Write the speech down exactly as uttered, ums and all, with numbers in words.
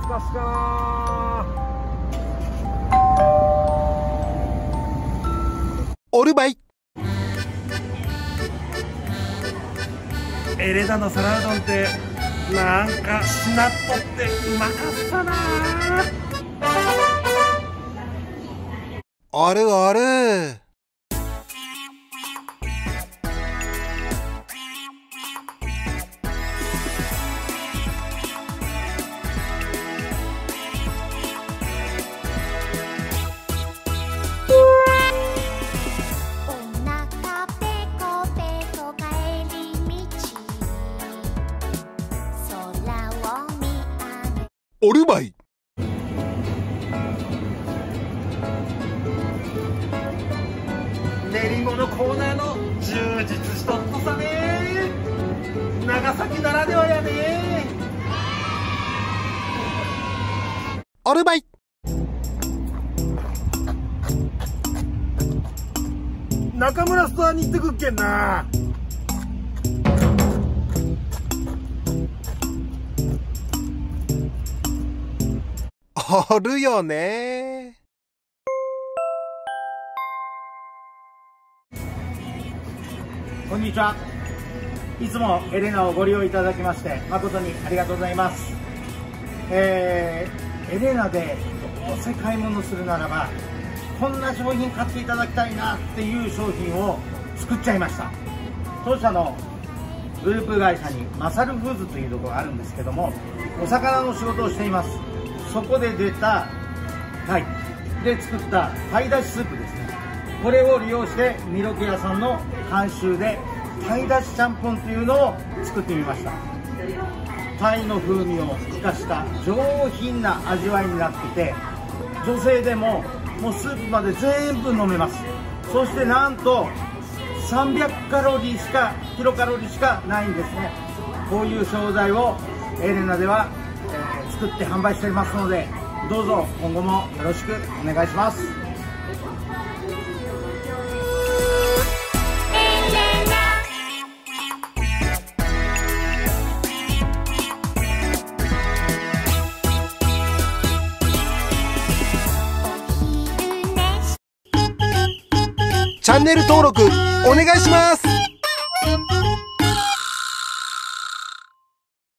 かすかな。 オルバイ。 エレナの皿うどんってなんかしなっとってうまかったな。 あるある。オルバイ。 練り物コーナーの充実しとっとさね。長崎ならではやね。 オルバイ。 中村ストアに行ってくっけんな。 おるよね。 こんにちは。いつもエレナをご利用いただきまして誠にありがとうございます。えー、エレナでお世買い物するならばこんな商品買っていただきたいなっていう商品を作っちゃいました。当社のグループ会社にマサルフーズというところがあるんですけども、お魚の仕事をしています。そこで出た鯛で作った鯛だしスープですね。これを利用してミロケ屋さんの監修で鯛だしちゃんぽんというのを作ってみました。鯛の風味を生かした上品な味わいになっていて、女性でももうスープまで全部飲めます。そしてなんとさんびゃくカロリーしかキロカロリーしかないんですね。こういう商材をエレナでは、えー、作って販売していますので、どうぞ今後もよろしくお願いします。 チャンネル登録お願いします。